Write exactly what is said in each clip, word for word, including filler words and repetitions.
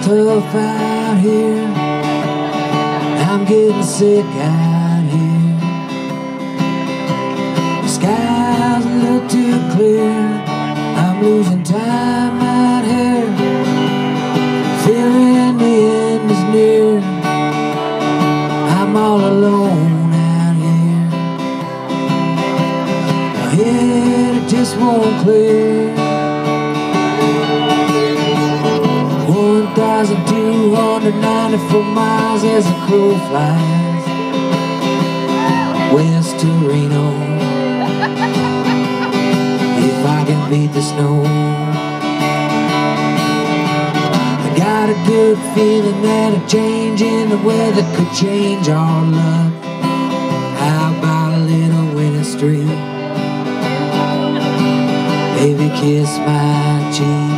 tough out here. I'm getting sick out here. The sky's a little too clear. I'm losing time out here. Feeling the end is near. I'm all alone out here. My head, it just won't clear. one thousand two hundred ninety-four miles as the crow flies west to Reno. If I can beat the snow, I got a good feeling that a change in the weather could change our luck. How about a little winter streak? Baby, kiss my cheek.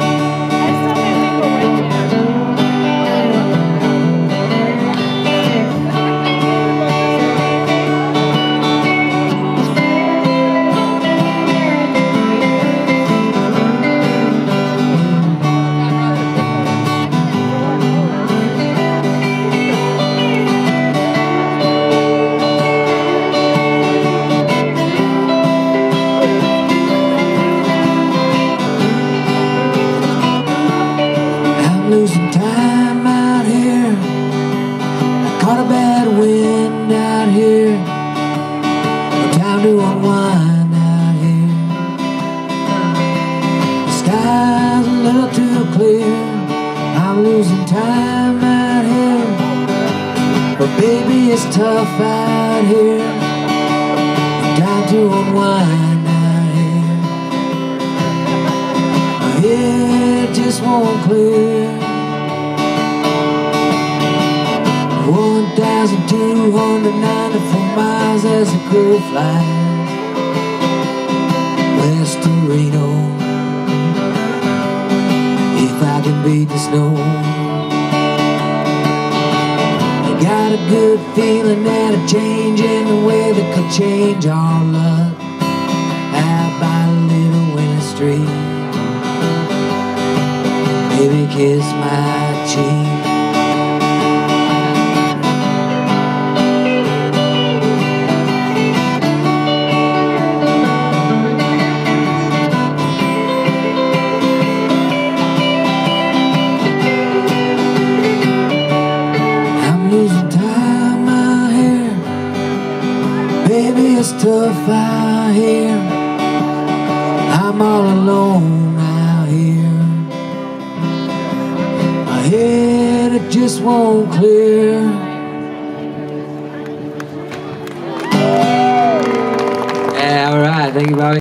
Losing time out here. I caught a bad wind out here. No time to unwind out here. The sky's a little too clear. I'm losing time out here. But baby, it's tough out here. No time to unwind out here. My head just won't clear. one thousand two hundred ninety-four miles as the crow flies west to Reno. If I can beat the snow, I got a good feeling that a change in the weather could change our luck. How about a little winter streak? Baby, kiss my cheek. Losing time out here. Baby, it's tough out here. I'm all alone out here. My head, it just won't clear. Yeah, alright, thank you, Bobby.